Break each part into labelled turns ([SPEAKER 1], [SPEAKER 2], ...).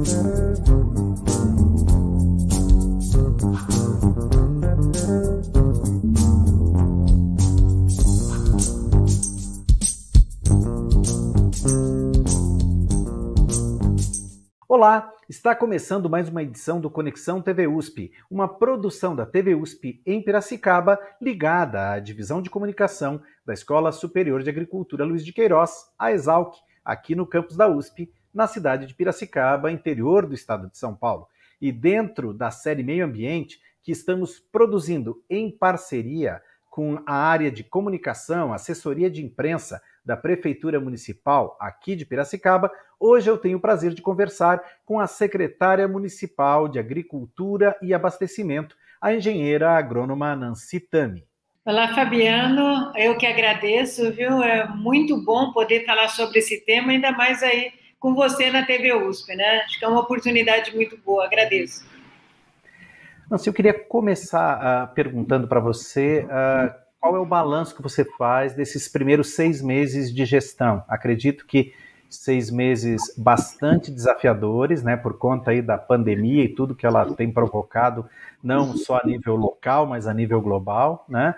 [SPEAKER 1] Olá, está começando mais uma edição do Conexão TV USP, uma produção da TV USP em Piracicaba, ligada à Divisão de Comunicação da Escola Superior de Agricultura Luiz de Queiroz, a ESALC, aqui no campus da USP, na cidade de Piracicaba, interior do estado de São Paulo. E dentro da série Meio Ambiente, que estamos produzindo em parceria com a área de comunicação, assessoria de imprensa da Prefeitura Municipal aqui de Piracicaba, hoje eu tenho o prazer de conversar com a secretária municipal de Agricultura e Abastecimento, a engenheira agrônoma Nancy Tami.
[SPEAKER 2] Olá, Fabiano, eu que agradeço, viu? É muito bom poder falar sobre esse tema, ainda mais aí com você na TV USP, né? Acho que é uma oportunidade muito boa, agradeço.
[SPEAKER 1] Nancy, eu queria começar perguntando para você qual é o balanço que você faz desses primeiros 6 meses de gestão. Acredito que 6 meses bastante desafiadores, né, por conta aí da pandemia e tudo que ela tem provocado, não só a nível local, mas a nível global, né,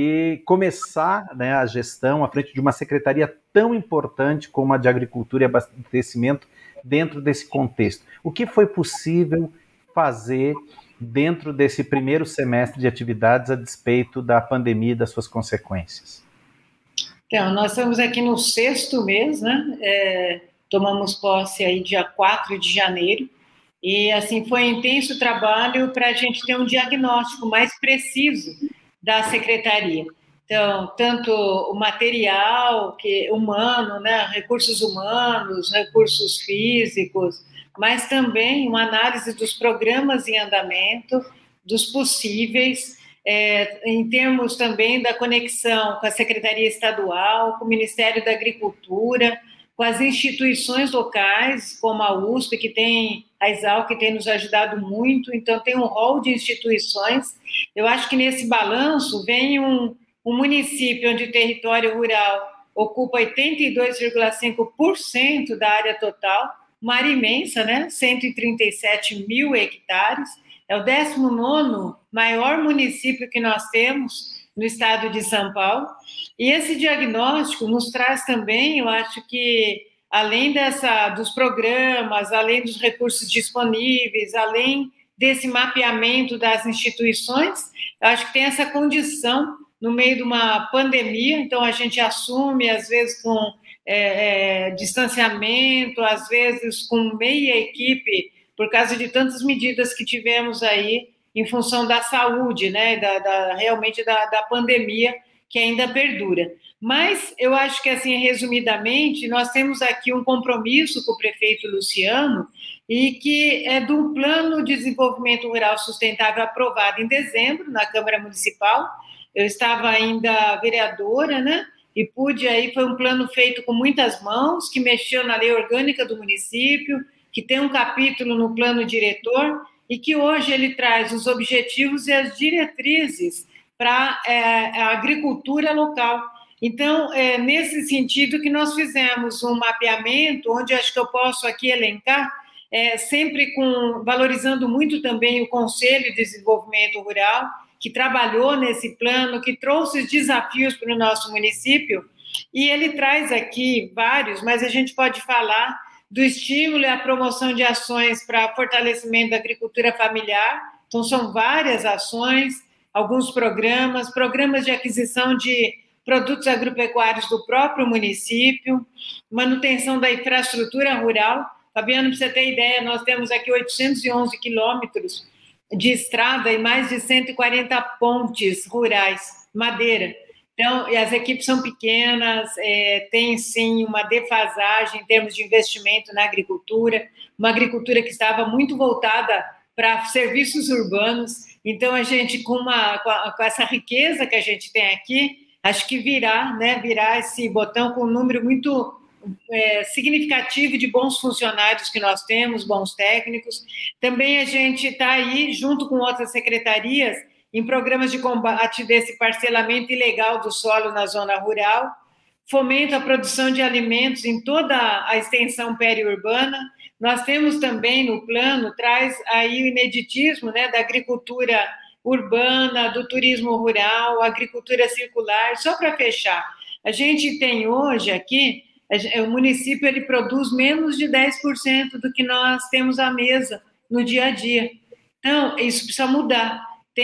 [SPEAKER 1] e começar, né, a gestão à frente de uma secretaria tão importante como a de Agricultura e Abastecimento dentro desse contexto. O que foi possível fazer dentro desse primeiro semestre de atividades a despeito da pandemia e das suas consequências?
[SPEAKER 2] Então, nós estamos aqui no 6º mês, né? Tomamos posse aí dia 4 de janeiro, e assim foi um intenso trabalho para a gente ter um diagnóstico mais preciso da secretaria. Então, tanto o material humano, né? Recursos humanos, recursos físicos, mas também uma análise dos programas em andamento, dos possíveis, em termos também da conexão com a Secretaria Estadual, com o Ministério da Agricultura, com as instituições locais, como a USP, a ESALC, que tem nos ajudado muito, então tem um rol de instituições. Eu acho que nesse balanço vem um município onde o território rural ocupa 82,5% da área total, uma área imensa, né? 137 mil hectares, é o 19º maior município que nós temos no estado de São Paulo, e esse diagnóstico nos traz também, eu acho que, além dos programas, além dos recursos disponíveis, além desse mapeamento das instituições, eu acho que tem essa condição no meio de uma pandemia, então a gente assume, às vezes, com distanciamento, às vezes com meia equipe, por causa de tantas medidas que tivemos aí em função da saúde, né, realmente da pandemia, que ainda perdura. Mas eu acho que, assim, resumidamente, nós temos aqui um compromisso com o prefeito Luciano, e que é do Plano de Desenvolvimento Rural Sustentável aprovado em dezembro na Câmara Municipal. Eu estava ainda vereadora, né? E foi um plano feito com muitas mãos, que mexeu na lei orgânica do município, que tem um capítulo no plano diretor, e que hoje ele traz os objetivos e as diretrizes para a agricultura local. Então, é nesse sentido que nós fizemos um mapeamento, onde acho que eu posso aqui elencar, sempre valorizando muito também o Conselho de Desenvolvimento Rural, que trabalhou nesse plano, que trouxe os desafios para o nosso município, e ele traz aqui vários, mas a gente pode falar do estímulo e a promoção de ações para fortalecimento da agricultura familiar. Então, são várias ações, alguns programas de aquisição de produtos agropecuários do próprio município, manutenção da infraestrutura rural. Fabiano, para você ter ideia, nós temos aqui 811 quilômetros de estrada e mais de 140 pontes rurais, madeira. Então, e as equipes são pequenas, tem sim uma defasagem em termos de investimento na agricultura, uma agricultura que estava muito voltada para serviços urbanos. Então, a gente, com essa riqueza que a gente tem aqui, acho que virar esse botão com um número muito significativo de bons funcionários que nós temos, bons técnicos. Também a gente está aí, junto com outras secretarias, em programas de combate desse parcelamento ilegal do solo na zona rural, fomenta a produção de alimentos em toda a extensão periurbana. Nós temos também no plano, traz aí o ineditismo, né, da agricultura urbana, do turismo rural, agricultura circular. Só para fechar, a gente tem hoje aqui, o município ele produz menos de 10% do que nós temos à mesa no dia a dia. Então, isso precisa mudar.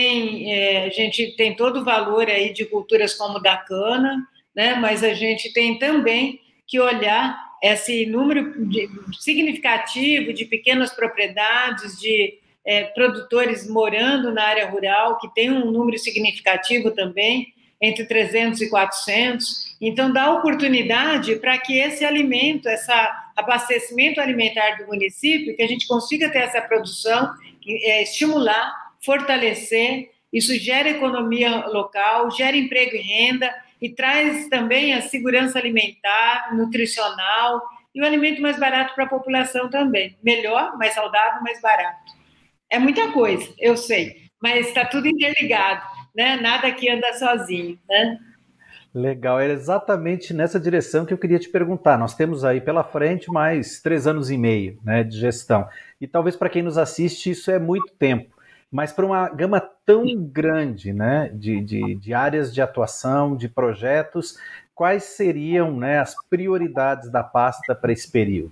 [SPEAKER 2] A gente tem todo o valor aí de culturas como da cana, né? Mas a gente tem também que olhar esse número significativo de pequenas propriedades, de produtores morando na área rural, que tem um número significativo também, entre 300 e 400. Então, dá oportunidade para que esse alimento, esse abastecimento alimentar do município, que a gente consiga ter essa produção, estimular, fortalecer. Isso gera economia local, gera emprego e renda, e traz também a segurança alimentar, nutricional, e o alimento mais barato para a população também. Melhor, mais saudável, mais barato. É muita coisa, eu sei, mas está tudo interligado, né? Nada que anda sozinho, né?
[SPEAKER 1] Legal, era exatamente nessa direção que eu queria te perguntar. Nós temos aí pela frente mais 3 anos e meio, né, de gestão. E talvez para quem nos assiste isso é muito tempo. Mas para uma gama tão grande, né, de áreas de atuação, de projetos, quais seriam, né, as prioridades da pasta para esse período?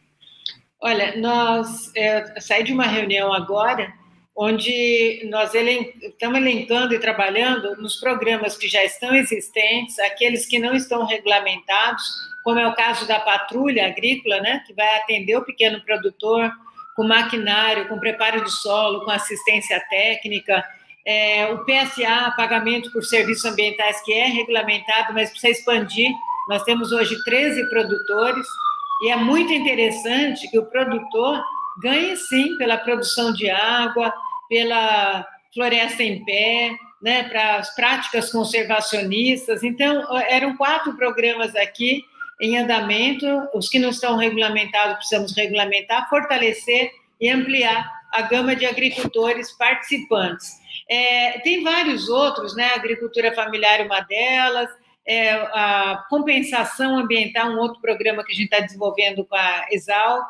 [SPEAKER 2] Olha, nós saí de uma reunião agora, onde nós estamos elencando e trabalhando nos programas que já estão existentes, aqueles que não estão regulamentados, como é o caso da patrulha agrícola, né, que vai atender o pequeno produtor, com maquinário, com preparo de solo, com assistência técnica, o PSA, pagamento por serviços ambientais, que é regulamentado, mas precisa expandir. Nós temos hoje 13 produtores, e é muito interessante que o produtor ganhe, sim, pela produção de água, pela floresta em pé, né, para as práticas conservacionistas. Então, eram 4 programas aqui em andamento. Os que não estão regulamentados, precisamos regulamentar, fortalecer e ampliar a gama de agricultores participantes. Tem vários outros, né? A agricultura familiar é uma delas, a compensação ambiental, um outro programa que a gente está desenvolvendo com a Exalc,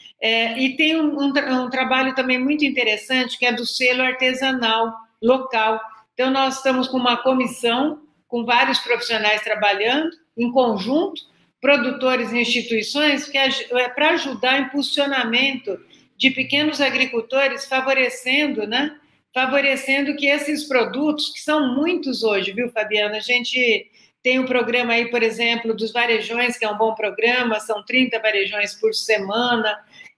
[SPEAKER 2] e tem um trabalho também muito interessante, que é do selo artesanal local. Então, nós estamos com uma comissão, com vários profissionais trabalhando em conjunto, produtores e instituições, que é para ajudar o impulsionamento de pequenos agricultores, favorecendo, né? Favorecendo que esses produtos, que são muitos hoje, viu, Fabiana? A gente tem um programa aí, por exemplo, dos varejões, que é um bom programa, são 30 varejões por semana,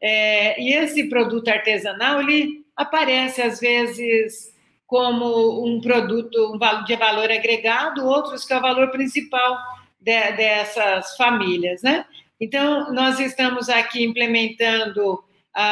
[SPEAKER 2] e esse produto artesanal, ele aparece, às vezes, como um produto de valor agregado, outros que é o valor principal dessas famílias, né? Então, nós estamos aqui implementando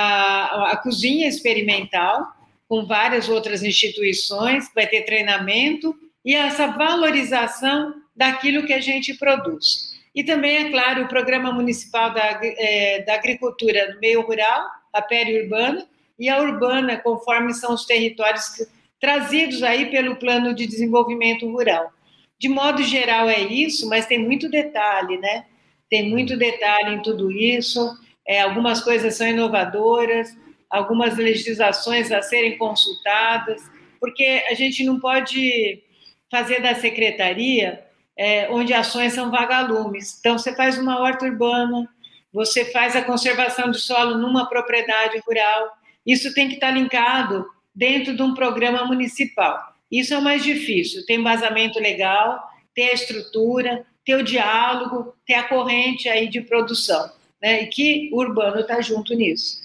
[SPEAKER 2] a cozinha experimental, com várias outras instituições, vai ter treinamento, e essa valorização daquilo que a gente produz. E também, é claro, o Programa Municipal da Agricultura no Meio Rural, a periurbana, e a urbana, conforme são os territórios trazidos aí pelo Plano de Desenvolvimento Rural. De modo geral é isso, mas tem muito detalhe, né? Tem muito detalhe em tudo isso, algumas coisas são inovadoras, algumas legislações a serem consultadas, porque a gente não pode fazer da secretaria onde ações são vagalumes. Então, você faz uma horta urbana, você faz a conservação de solo numa propriedade rural, isso tem que estar linkado dentro de um programa municipal. Isso é o mais difícil, ter embasamento legal, ter a estrutura, ter o diálogo, ter a corrente aí de produção, né? E que o urbano está junto nisso.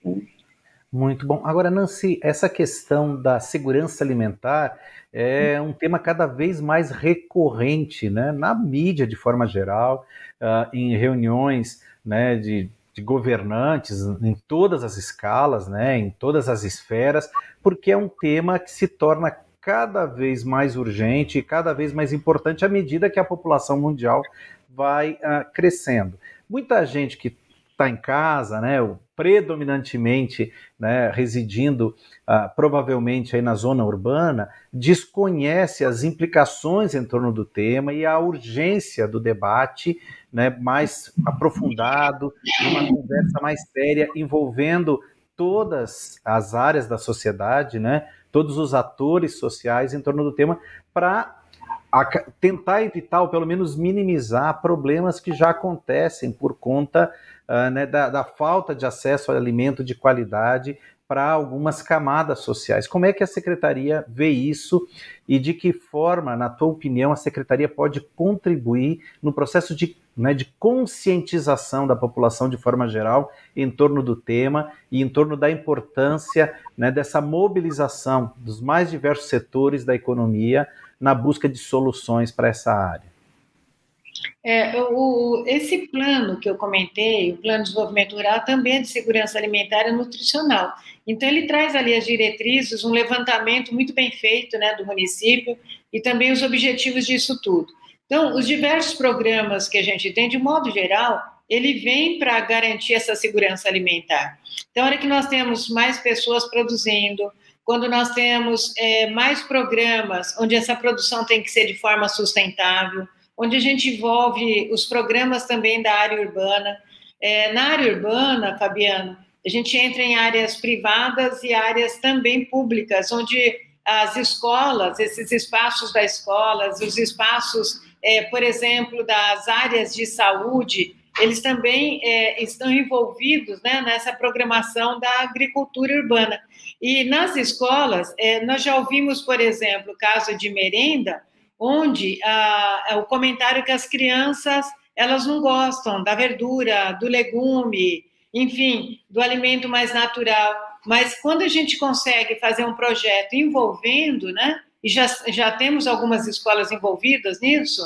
[SPEAKER 1] Muito bom. Agora, Nancy, essa questão da segurança alimentar é um tema cada vez mais recorrente, né, na mídia de forma geral, em reuniões, né, de governantes em todas as escalas, né, em todas as esferas, porque é um tema que se torna cada vez mais urgente e cada vez mais importante à medida que a população mundial vai crescendo. Muita gente que está em casa, né, predominantemente, né, residindo provavelmente aí na zona urbana, desconhece as implicações em torno do tema e a urgência do debate, né, mais aprofundado, uma conversa mais séria envolvendo todas as áreas da sociedade, né, todos os atores sociais em torno do tema, para tentar evitar ou pelo menos minimizar problemas que já acontecem por conta né, da falta de acesso ao alimento de qualidade para algumas camadas sociais. Como é que a Secretaria vê isso e de que forma, na tua opinião, a Secretaria pode contribuir no processo de conscientização da população de forma geral em torno do tema e em torno da importância, né, dessa mobilização dos mais diversos setores da economia na busca de soluções para essa área?
[SPEAKER 2] Esse plano que eu comentei, o Plano de Desenvolvimento Rural, também é de segurança alimentar e nutricional. Então, ele traz ali as diretrizes, um levantamento muito bem feito, né, do município e também os objetivos disso tudo. Então, os diversos programas que a gente tem, de modo geral, ele vem para garantir essa segurança alimentar. Então, a hora que nós temos mais pessoas produzindo, quando nós temos mais programas onde essa produção tem que ser de forma sustentável, onde a gente envolve os programas também da área urbana. Na área urbana, Fabiano, a gente entra em áreas privadas e áreas também públicas, onde as escolas, esses espaços das escolas, os espaços, por exemplo, das áreas de saúde, eles também estão envolvidos, né, nessa programação da agricultura urbana. E nas escolas, nós já ouvimos, por exemplo, o caso de merenda, onde o comentário que as crianças elas não gostam da verdura, do legume, enfim, do alimento mais natural. Mas quando a gente consegue fazer um projeto envolvendo, né, e já temos algumas escolas envolvidas nisso,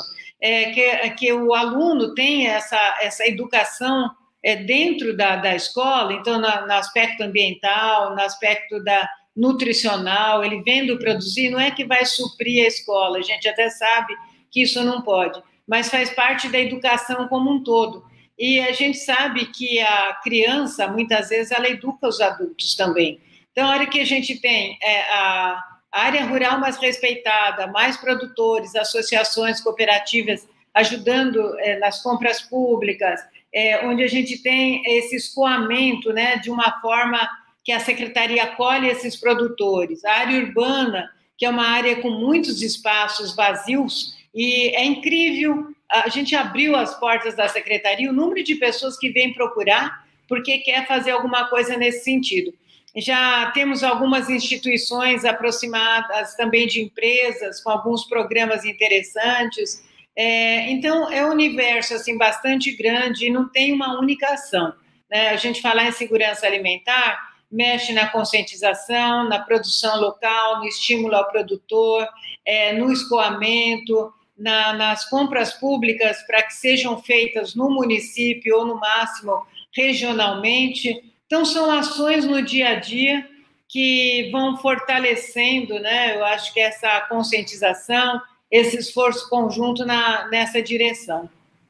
[SPEAKER 2] que o aluno tem essa educação dentro da escola, então no aspecto ambiental, no aspecto nutricional, ele vendo produzir, não é que vai suprir a escola, a gente até sabe que isso não pode, mas faz parte da educação como um todo. E a gente sabe que a criança, muitas vezes, ela educa os adultos também. Então, a hora que a gente tem a área rural mais respeitada, mais produtores, associações cooperativas ajudando nas compras públicas, onde a gente tem esse escoamento, né, de uma forma que a Secretaria acolhe esses produtores. A área urbana, que é uma área com muitos espaços vazios, e é incrível, a gente abriu as portas da Secretaria, o número de pessoas que vêm procurar porque quer fazer alguma coisa nesse sentido. Já temos algumas instituições aproximadas também de empresas, com alguns programas interessantes. Então, é um universo assim, bastante grande e não tem uma única ação, né? A gente falar em segurança alimentar, mexe na conscientização, na produção local, no estímulo ao produtor, no escoamento, nas compras públicas para que sejam feitas no município ou, no máximo, regionalmente. Então, são ações no dia a dia que vão fortalecendo, né? Eu acho que essa conscientização, esse esforço conjunto nessa direção.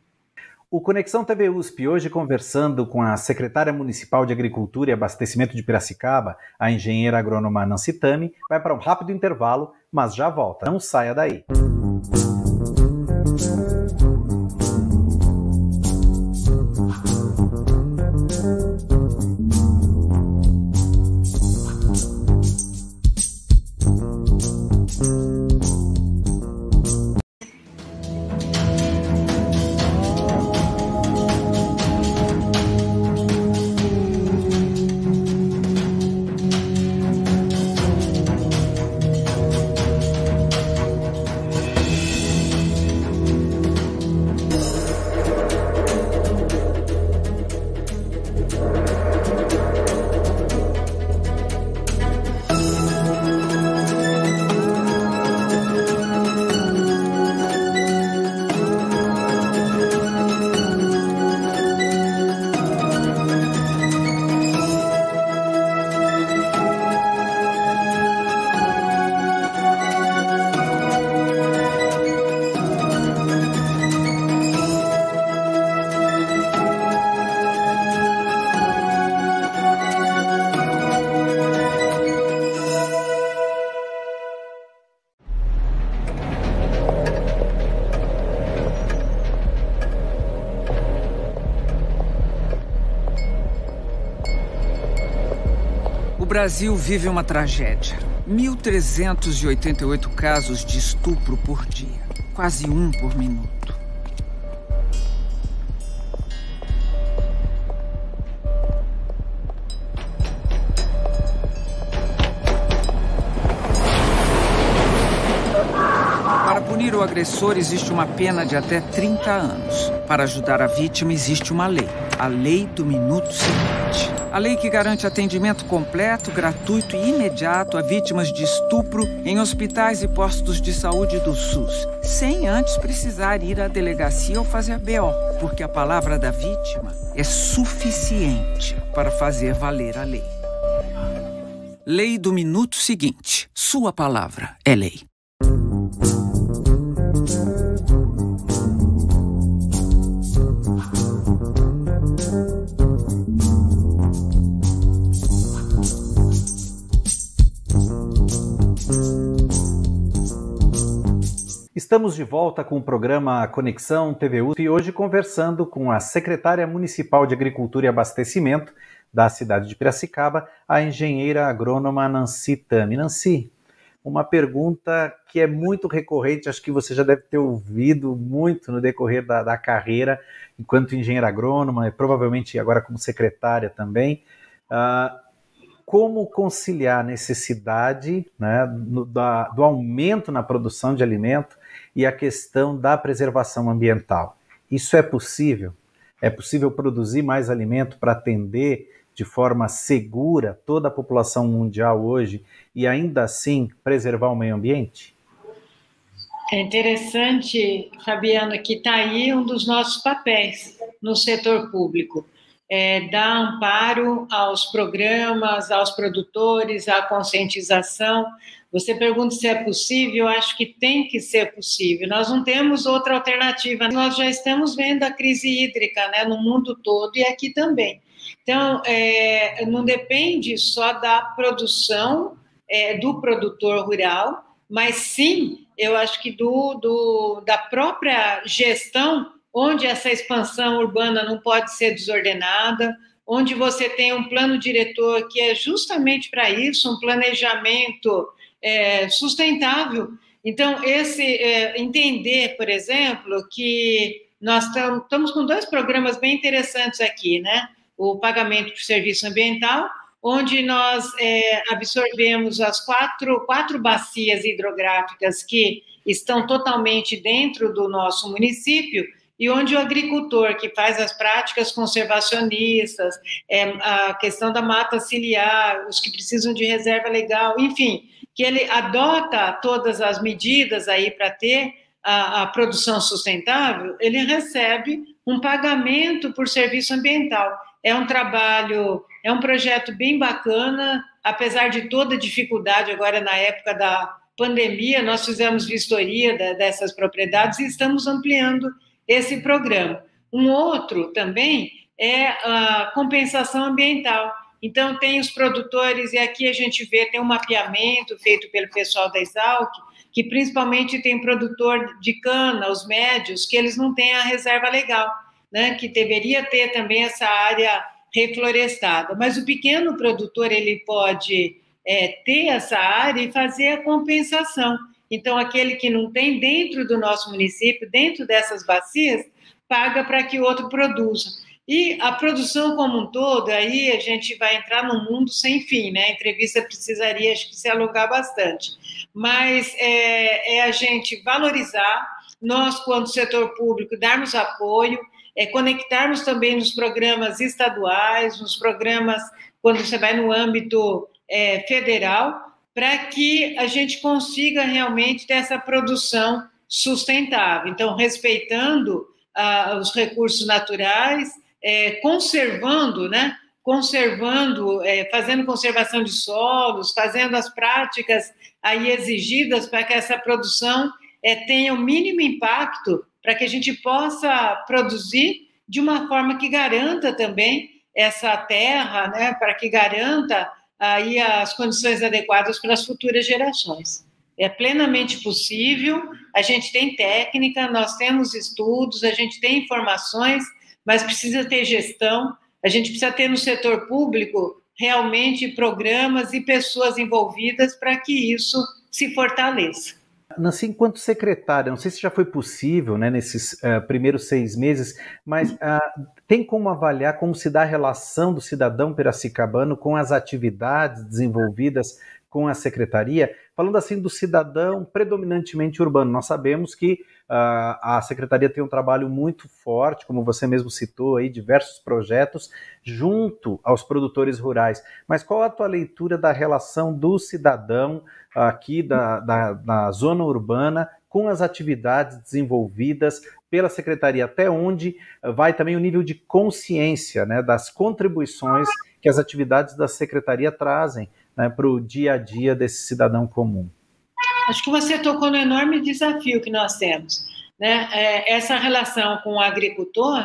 [SPEAKER 1] O Conexão TV USP, hoje conversando com a secretária municipal de Agricultura e Abastecimento de Piracicaba, a engenheira agrônoma Nancy Tami, vai para um rápido intervalo, mas já volta. Não saia daí.
[SPEAKER 3] Brasil vive uma tragédia. 1.388 casos de estupro por dia. Quase um por minuto. Para punir o agressor, existe uma pena de até 30 anos. Para ajudar a vítima, existe uma lei. A Lei do Minuto Seguinte. A lei que garante atendimento completo, gratuito e imediato a vítimas de estupro em hospitais e postos de saúde do SUS, sem antes precisar ir à delegacia ou fazer BO, porque a palavra da vítima é suficiente para fazer valer a lei. Lei do Minuto Seguinte. Sua palavra é lei.
[SPEAKER 1] Estamos de volta com o programa Conexão TVU e hoje conversando com a secretária municipal de Agricultura e Abastecimento da cidade de Piracicaba, a engenheira agrônoma Nancy Tami. Nancy, uma pergunta que é muito recorrente, acho que você já deve ter ouvido muito no decorrer da carreira, enquanto engenheira agrônoma e provavelmente agora como secretária também. Como conciliar a necessidade, né, do aumento na produção de alimento e a questão da preservação ambiental? Isso é possível? É possível produzir mais alimento para atender de forma segura toda a população mundial hoje e ainda assim preservar o meio ambiente?
[SPEAKER 2] É interessante, Fabiano, que está aí um dos nossos papéis no setor público. Dar amparo aos programas, aos produtores, à conscientização. Você pergunta se é possível, eu acho que tem que ser possível. Nós não temos outra alternativa. Nós já estamos vendo a crise hídrica, né, no mundo todo e aqui também. Então, não depende só da produção do produtor rural, mas sim, eu acho que da própria gestão, onde essa expansão urbana não pode ser desordenada, onde você tem um plano diretor que é justamente para isso, um planejamento sustentável. Então, entender, por exemplo, que nós estamos com 2 programas bem interessantes aqui, né? O pagamento por serviço ambiental, onde nós absorvemos as quatro bacias hidrográficas que estão totalmente dentro do nosso município, e onde o agricultor que faz as práticas conservacionistas, a questão da mata ciliar, os que precisam de reserva legal, enfim, que ele adota todas as medidas aí para ter a produção sustentável, ele recebe um pagamento por serviço ambiental. É um trabalho, é um projeto bem bacana, apesar de toda a dificuldade agora na época da pandemia, nós fizemos vistoria dessas propriedades e estamos ampliando esse programa. Um outro também é a compensação ambiental. Então, tem os produtores, e aqui a gente vê, tem um mapeamento feito pelo pessoal da Exalc, que principalmente tem produtor de cana, os médios, que eles não têm a reserva legal, né, que deveria ter também essa área reflorestada. Mas o pequeno produtor, ele pode ter essa área e fazer a compensação. Então, aquele que não tem dentro do nosso município, dentro dessas bacias, paga para que o outro produza. E a produção como um todo, aí a gente vai entrar num mundo sem fim, né? A entrevista precisaria, acho que, se alongar bastante. Mas a gente valorizar, nós, quanto setor público, darmos apoio, conectarmos também nos programas estaduais, nos programas, quando você vai no âmbito federal, para que a gente consiga realmente ter essa produção sustentável. Então, respeitando os recursos naturais, conservando, né? Fazendo conservação de solos, fazendo as práticas aí exigidas para que essa produção tenha o mínimo impacto, para que a gente possa produzir de uma forma que garanta também essa terra, né? Para que garanta aí as condições adequadas para as futuras gerações. É plenamente possível, a gente tem técnica, nós temos estudos, a gente tem informações, mas precisa ter gestão, a gente precisa ter no setor público realmente programas e pessoas envolvidas para que isso se fortaleça.
[SPEAKER 1] Nancy, enquanto secretária, não sei se já foi possível, né, nesses primeiros 6 meses, mas tem como avaliar como se dá a relação do cidadão piracicabano com as atividades desenvolvidas com a secretaria? Falando assim do cidadão predominantemente urbano, nós sabemos que a secretaria tem um trabalho muito forte, como você mesmo citou aí, diversos projetos junto aos produtores rurais. Mas qual a tua leitura da relação do cidadão aqui da zona urbana com as atividades desenvolvidas pela secretaria? Até onde vai também o nível de consciência, né, das contribuições que as atividades da secretaria trazem, né, para o dia a dia desse cidadão comum?
[SPEAKER 2] Acho que você tocou no enorme desafio que nós temos, né? Essa relação com o agricultor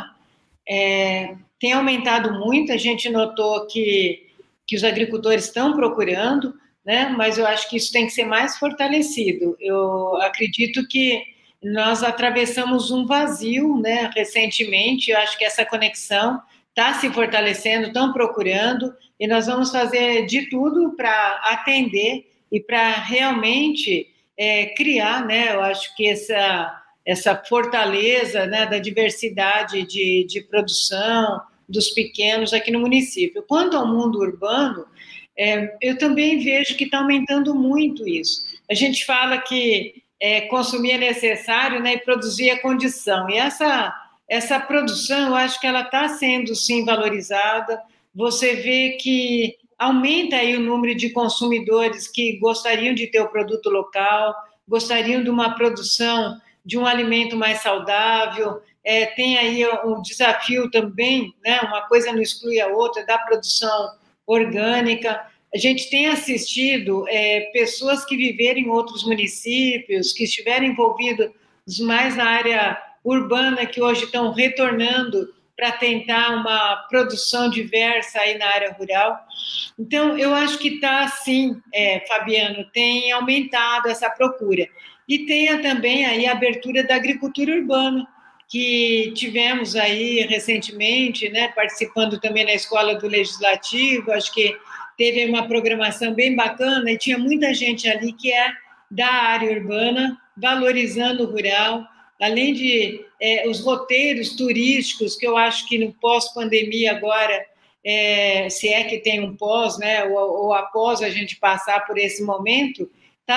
[SPEAKER 2] tem aumentado muito. A gente notou que os agricultores estão procurando, né? Mas eu acho que isso tem que ser mais fortalecido. Eu acredito que nós atravessamos um vazio, né, recentemente. Eu acho que essa conexão está se fortalecendo, estão procurando, e nós vamos fazer de tudo para atender e para realmente criar, né, eu acho que essa fortaleza, né, da diversidade de produção dos pequenos aqui no município. Quanto ao mundo urbano, eu também vejo que está aumentando muito isso. A gente fala que consumir é necessário, né, e produzir é condição. E essa produção, eu acho que ela está sendo, sim, valorizada. Você vê que aumenta aí o número de consumidores que gostariam de ter o produto local, gostariam de uma produção de um alimento mais saudável. Tem aí o desafio também, né, uma coisa não exclui a outra, da produção orgânica. A gente tem assistido pessoas que viveram em outros municípios, que estiveram envolvidos mais na área urbana, que hoje estão retornando para tentar uma produção diversa aí na área rural. Então, eu acho que está assim, Fabiano, tem aumentado essa procura. E tem também aí a abertura da agricultura urbana, que tivemos aí recentemente, né, participando também na Escola do Legislativo. Acho que teve uma programação bem bacana e tinha muita gente ali que é da área urbana, valorizando o rural, além de os roteiros turísticos, que eu acho que no pós-pandemia agora, se é que tem um pós, né, ou após a gente passar por esse momento,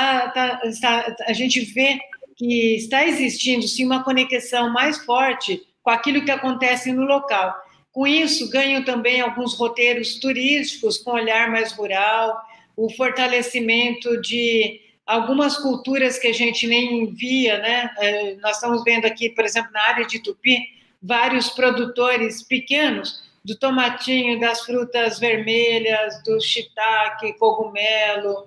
[SPEAKER 2] a gente vê que está existindo, sim, uma conexão mais forte com aquilo que acontece no local. Com isso, ganham também alguns roteiros turísticos com olhar mais rural, o fortalecimento de algumas culturas que a gente nem via, né? Nós estamos vendo aqui, por exemplo, na área de Tupi, vários produtores pequenos do tomatinho, das frutas vermelhas, do shiitake, cogumelo,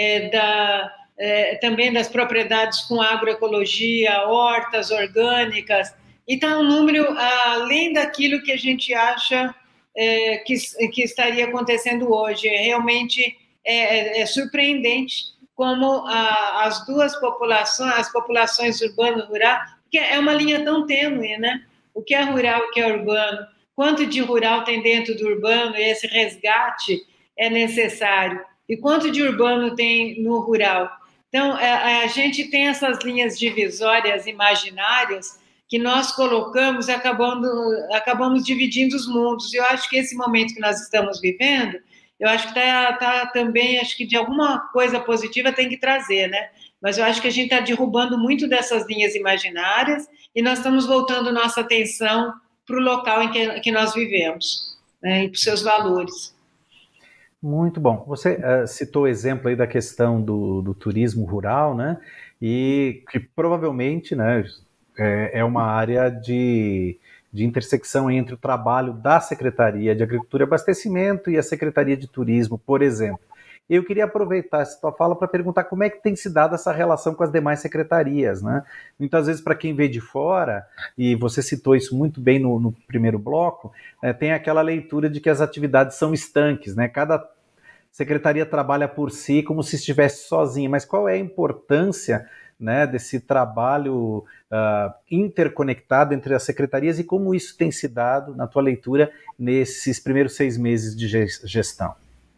[SPEAKER 2] também das propriedades com agroecologia, hortas orgânicas. Então, um número além daquilo que a gente acha que estaria acontecendo hoje. Realmente é surpreendente como as duas populações, as populações urbano e rural, porque é uma linha tão tênue, né? O que é rural, o que é urbano, quanto de rural tem dentro do urbano, e esse resgate é necessário, e quanto de urbano tem no rural. Então, a gente tem essas linhas divisórias imaginárias que nós colocamos, acabamos dividindo os mundos. E eu acho que esse momento que nós estamos vivendo, eu acho que tá também, acho que de alguma coisa positiva tem que trazer, né? Mas eu acho que a gente está derrubando muito dessas linhas imaginárias e nós estamos voltando nossa atenção para o local em que nós vivemos, né? E para os seus valores.
[SPEAKER 1] Muito bom. Você citou o exemplo aí da questão do turismo rural, né? E que provavelmente, né, é uma área de intersecção entre o trabalho da Secretaria de Agricultura e Abastecimento e a Secretaria de Turismo, por exemplo. Eu queria aproveitar essa tua fala para perguntar como é que tem se dado essa relação com as demais secretarias, né? Muitas vezes, para quem vê de fora, e você citou isso muito bem no primeiro bloco, tem aquela leitura de que as atividades são estanques, né? Cada secretaria trabalha por si como se estivesse sozinha, mas qual é a importância, né, desse trabalho interconectado entre as secretarias e como isso tem se dado, na tua leitura, nesses primeiros 6 meses de gestão?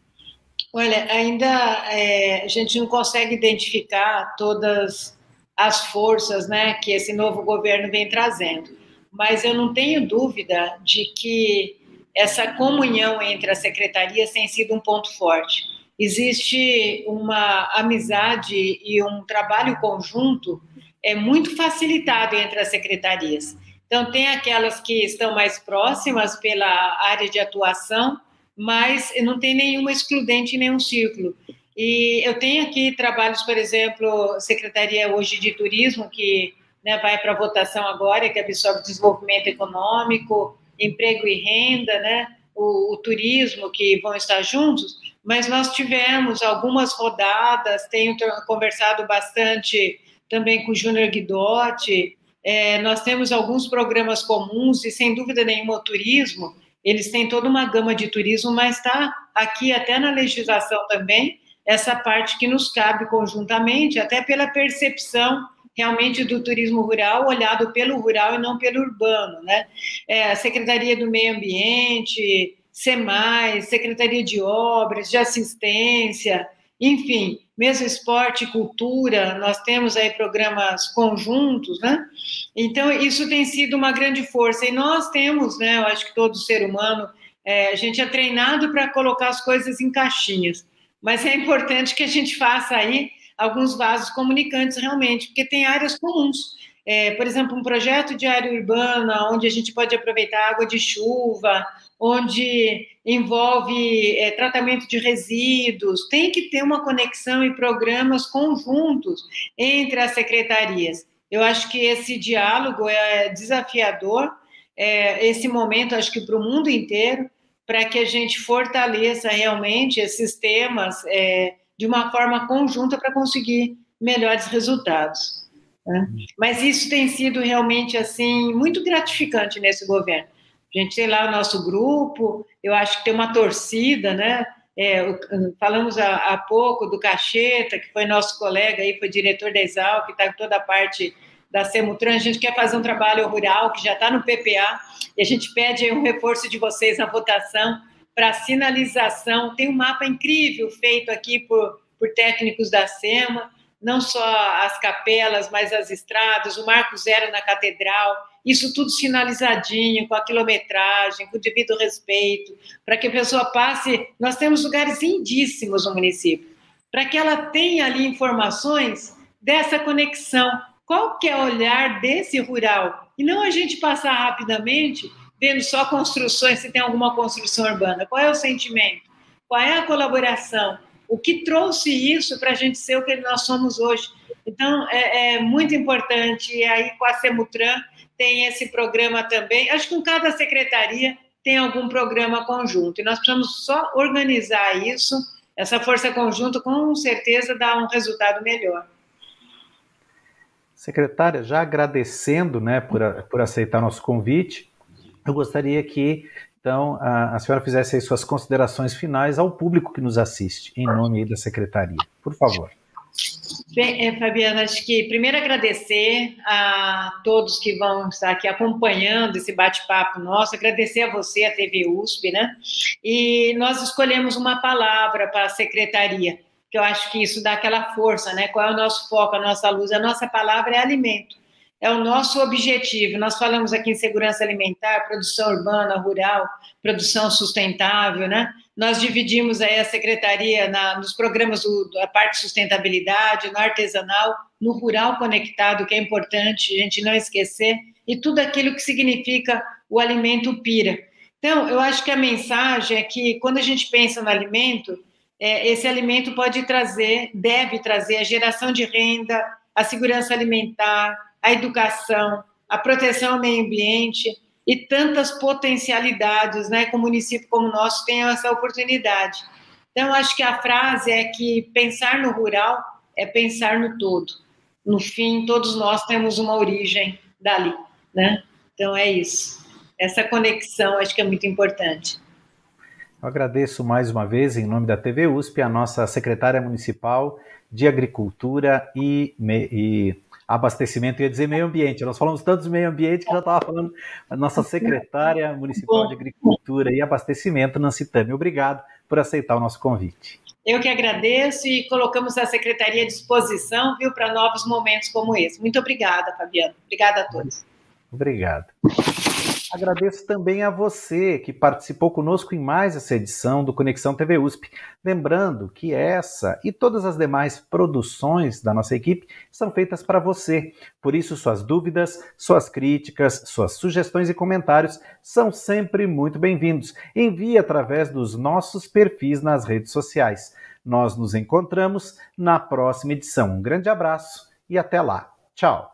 [SPEAKER 2] Olha, ainda a gente não consegue identificar todas as forças, né, que esse novo governo vem trazendo, mas eu não tenho dúvida de que essa comunhão entre as secretarias tem sido um ponto forte. Existe uma amizade e um trabalho conjunto muito facilitado entre as secretarias. Então, tem aquelas que estão mais próximas pela área de atuação, mas não tem nenhuma excludente em nenhum círculo. E eu tenho aqui trabalhos, por exemplo, Secretaria hoje de Turismo, que, né, vai para votação agora, que absorve desenvolvimento econômico, emprego e renda, né, o turismo, que vão estar juntos, mas nós tivemos algumas rodadas, tenho conversado bastante também com o Júnior Guidotti, nós temos alguns programas comuns, e sem dúvida nenhuma o turismo, eles têm toda uma gama de turismo, mas está aqui até na legislação também, essa parte que nos cabe conjuntamente, até pela percepção realmente do turismo rural, olhado pelo rural e não pelo urbano, né? A Secretaria do Meio Ambiente, SEMAI, Secretaria de Obras, de Assistência, enfim, mesmo esporte e cultura, nós temos aí programas conjuntos, né? Então, isso tem sido uma grande força. E nós temos, né, eu acho que todo ser humano, a gente é treinado para colocar as coisas em caixinhas. Mas é importante que a gente faça aí alguns vasos comunicantes realmente, porque tem áreas comuns. Por exemplo, um projeto de área urbana, onde a gente pode aproveitar água de chuva, onde envolve tratamento de resíduos, tem que ter uma conexão e programas conjuntos entre as secretarias. Eu acho que esse diálogo é desafiador, esse momento, acho que para o mundo inteiro, para que a gente fortaleça realmente esses temas de uma forma conjunta para conseguir melhores resultados. Né? Mas isso tem sido realmente assim muito gratificante nesse governo. A gente tem lá o nosso grupo, eu acho que tem uma torcida, né? Falamos há pouco do Cacheta, que foi nosso colega aí, foi diretor da Exalc, que está em toda a parte da Semutran. A gente quer fazer um trabalho rural que já está no PPA, e a gente pede aí um reforço de vocês na votação para sinalização. Tem um mapa incrível feito aqui por técnicos da SEMA, não só as capelas, mas as estradas, o Marco Zero na Catedral, isso tudo sinalizadinho, com a quilometragem, com o devido respeito, para que a pessoa passe. Nós temos lugares lindíssimos no município, para que ela tenha ali informações dessa conexão. Qual que é o olhar desse rural? E não a gente passar rapidamente, vendo só construções, se tem alguma construção urbana. Qual é o sentimento? Qual é a colaboração? O que trouxe isso para a gente ser o que nós somos hoje? Então, é muito importante. E aí, com a Semutran, tem esse programa também. Acho que com cada secretaria tem algum programa conjunto. E nós precisamos só organizar isso. Essa força conjunta, com certeza, dá um resultado melhor.
[SPEAKER 1] Secretária, já agradecendo, né, por aceitar nosso convite, eu gostaria que, então, a senhora fizesse aí suas considerações finais ao público que nos assiste, em nome aí da Secretaria. Por favor.
[SPEAKER 2] Bem, Fabiana, acho que primeiro agradecer a todos que vão estar aqui acompanhando esse bate-papo nosso, agradecer a você, a TV USP, né? E nós escolhemos uma palavra para a Secretaria, que eu acho que isso dá aquela força, né? Qual é o nosso foco, a nossa luz? A nossa palavra é alimento. É o nosso objetivo. Nós falamos aqui em segurança alimentar, produção urbana, rural, produção sustentável, né? Nós dividimos aí a secretaria nos programas da parte de sustentabilidade, no artesanal, no rural conectado, que é importante a gente não esquecer, e tudo aquilo que significa o alimento pira. Então, eu acho que a mensagem é que quando a gente pensa no alimento, esse alimento deve trazer a geração de renda, a segurança alimentar, a educação, a proteção ao meio ambiente e tantas potencialidades, né, que um município como o nosso tem essa oportunidade. Então, acho que a frase é que pensar no rural é pensar no todo. No fim, todos nós temos uma origem dali, né? Então, é isso. Essa conexão acho que é muito importante.
[SPEAKER 1] Eu agradeço mais uma vez, em nome da TV USP, a nossa secretária municipal de Agricultura e Abastecimento, ia dizer meio ambiente. Nós falamos tanto de meio ambiente que já estava falando a nossa secretária municipal de Agricultura e Abastecimento, Nancy Tami. Obrigado por aceitar o nosso convite.
[SPEAKER 2] Eu que agradeço e colocamos a Secretaria à disposição, viu, para novos momentos como esse. Muito obrigada, Fabiano. Obrigada a todos.
[SPEAKER 1] Obrigado. Agradeço também a você que participou conosco em mais essa edição do Conexão TV USP. Lembrando que essa e todas as demais produções da nossa equipe são feitas para você. Por isso, suas dúvidas, suas críticas, suas sugestões e comentários são sempre muito bem-vindos. Envie através dos nossos perfis nas redes sociais. Nós nos encontramos na próxima edição. Um grande abraço e até lá. Tchau!